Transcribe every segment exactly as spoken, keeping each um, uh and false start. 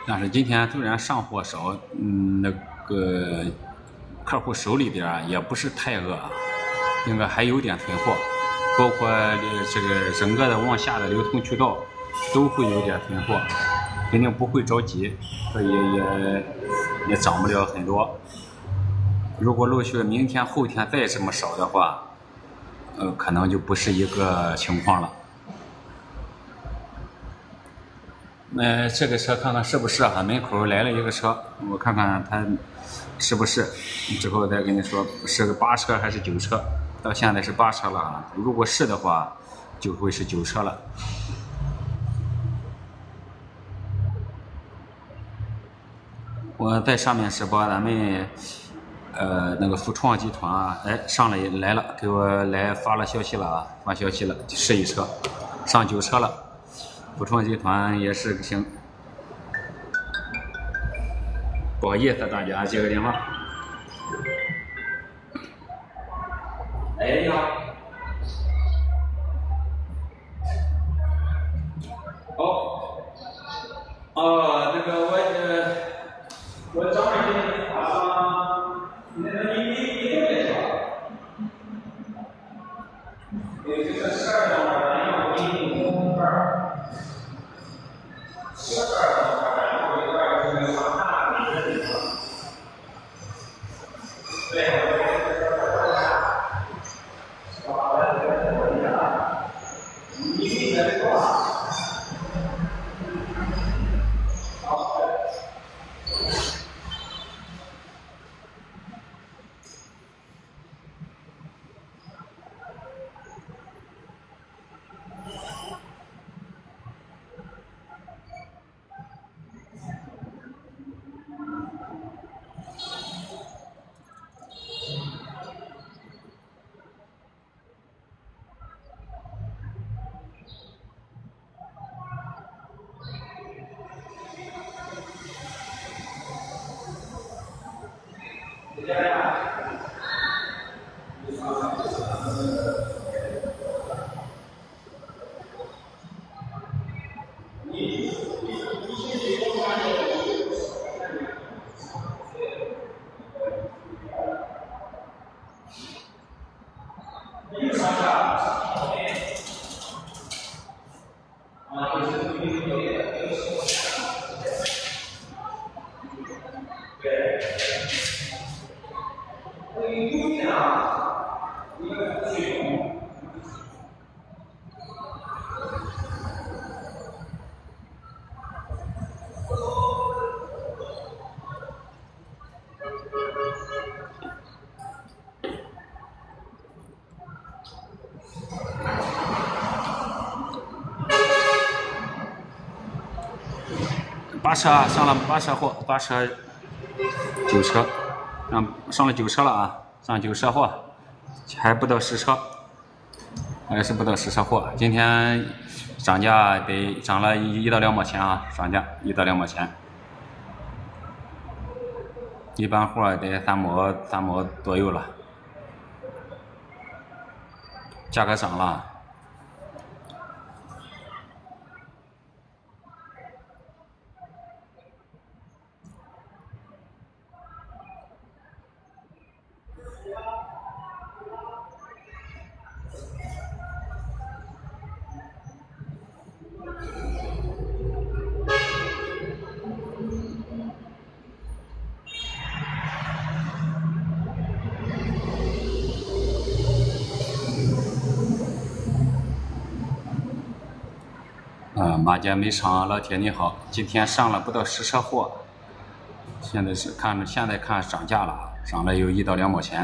但是今天虽然上货少，嗯，那个客户手里边也不是太饿，应该还有点存货，包括这个整个的往下的流通渠道都会有点存货，肯定不会着急，所以也也涨不了很多。如果陆续明天后天再这么少的话，呃，可能就不是一个情况了。呃，这个车看看是不是啊？门口来了一个车，我看看它是不是，之后再跟你说是个八车还是九车。到现在是八车了啊，如果是的话，就会是九车了。我在上面是把咱们呃那个富创集团啊，哎上来来了，给我来发了消息了啊，发消息了，是一车，上九车了。富创集团也是行。不好意思，大家接个电话。哎，你好。哦，哦，那个我呃，我找你给你打上，那个你你你这边是吧？有这个十二张牌，然后我给你红牌儿，十二张牌，然后一块就是上大的那个地方。对。八车啊，上了八车货，八车九车，上上了九车了啊，上九车货，还不到十车，还是不到十车货。今天涨价得涨了一一到两毛钱啊，涨价一到两毛钱，一般货得三毛三毛左右了，价格涨了。啊，马家煤厂老铁你好，今天上了不到十车货，现在是看现在看涨价了，涨了有一到两毛钱。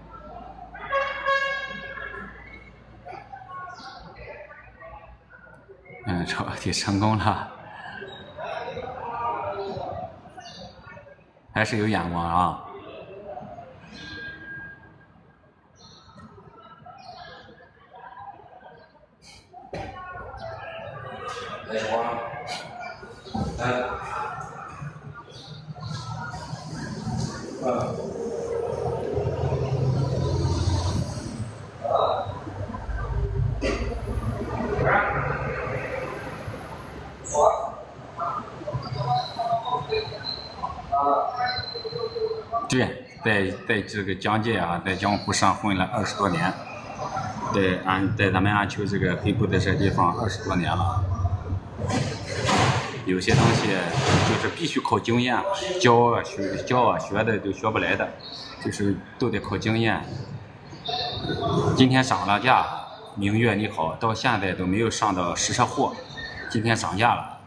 嗯，抄底成功了，还是有眼光啊。来光，来，啊。 在在这个江界啊，在江湖上混了二十多年，在俺在咱们安丘这个北部的这地方二十多年了。有些东西就是必须靠经验，教啊学教啊学的都学不来的，就是都得靠经验。今天涨了价，明月你好，到现在都没有上到实车货，今天涨价了。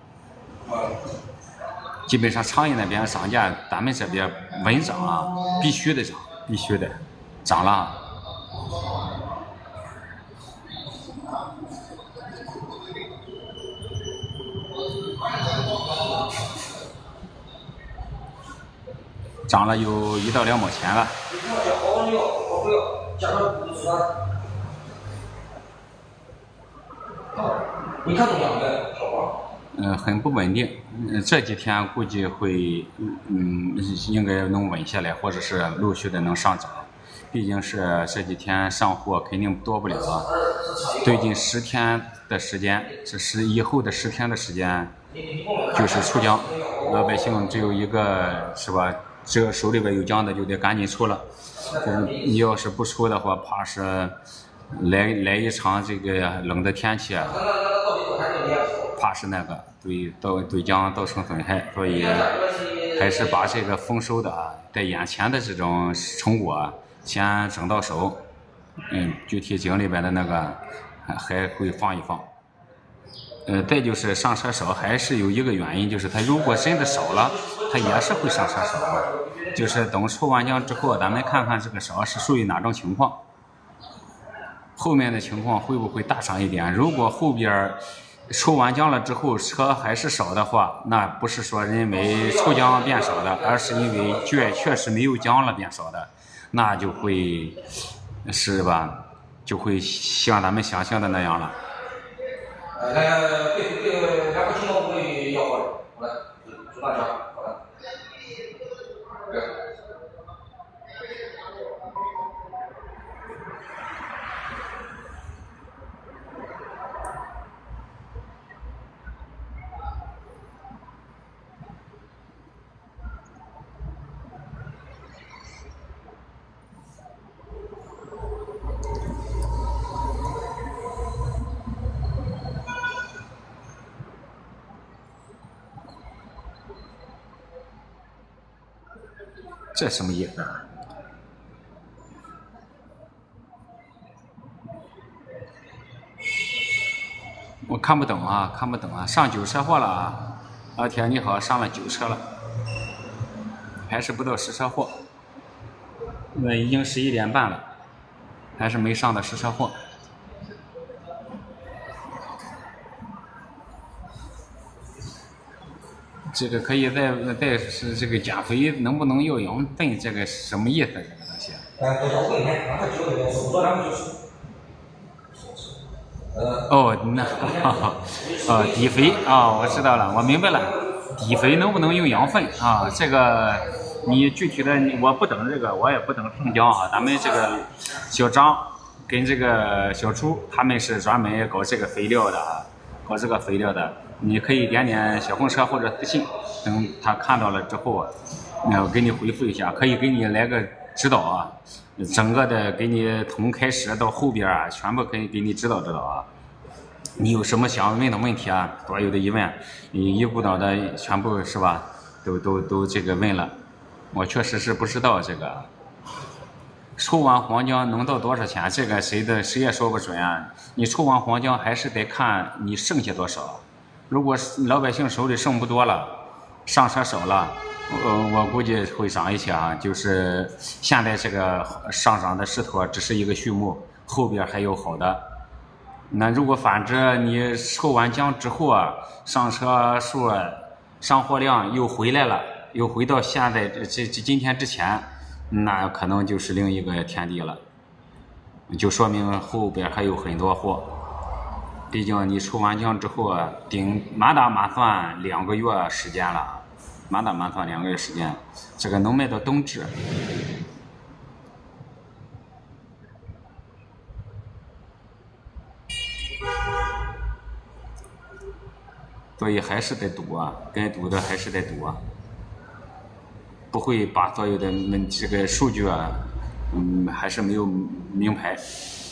基本上昌邑那边涨价，咱们这边稳涨啊，必须得涨，必须的，涨了。涨了有一到两毛钱了。你看怎么样的？嗯，很不稳定。嗯，这几天估计会，嗯，应该能稳下来，或者是陆续的能上涨。毕竟是这几天上货肯定多不了啊。最近十天的时间，这是以后的十天的时间，就是出江，老百姓只有一个，是吧？只要手里边有姜的就得赶紧出了，嗯，你要是不出的话，怕是来来一场这个冷的天气啊，怕是那个对到对姜造成损害，所以还是把这个丰收的啊，在眼前的这种成果啊，先整到手，嗯，具体井里边的那个还会放一放。呃，再就是上车少，还是有一个原因，就是它如果真的少了，它也是会上车少。就是等抽完浆之后，咱们看看这个少是属于哪种情况，后面的情况会不会大涨一点？如果后边抽完浆了之后车还是少的话，那不是说因为抽浆变少的，而是因为确确实没有浆了变少的，那就会是吧？就会像咱们想象的那样了。呃，对对，两个青岛不会要货的，好了，祝大家好了。对。这什么意思？我看不懂啊，看不懂啊！上九车货了啊！老铁你好，上了九车了，还是不到十车货。那已经十一点半了，还是没上到十车货。这个可以再再是这个减肥，能不能要养分？这个什么意思？这个东西？哦，那哦，底肥啊、哦，我知道了，我明白了。底肥能不能用养分啊？这个你具体的我不懂这个，我也不懂生姜啊。咱们这个小张跟这个小朱他们是专门搞这个肥料的啊。搞这个肥料的，你可以点点小红车或者私信，等他看到了之后，我给你回复一下，可以给你来个指导啊，整个的给你从开始到后边啊，全部可以给你指导指导啊。你有什么想问的问题啊？所有的疑问，你一股脑的全部是吧？都都都这个问了，我确实是不知道这个。抽完黄姜能到多少钱？这个谁的谁也说不准啊！你抽完黄姜还是得看你剩下多少。如果老百姓手里剩不多了，上车少了，我我估计会涨一些啊。就是现在这个上涨的势头只是一个序幕，后边还有好的。那如果反之，你抽完姜之后啊，上车数、上货量又回来了，又回到现在这这今天之前。那可能就是另一个天地了，就说明后边还有很多货。毕竟你抽完姜之后啊，顶满打满算两个月时间了，满打满算两个月时间，这个能卖到冬至。所以还是得赌啊，该赌的还是得赌啊。 不会把所有的门这个数据啊，嗯，还是没有明白。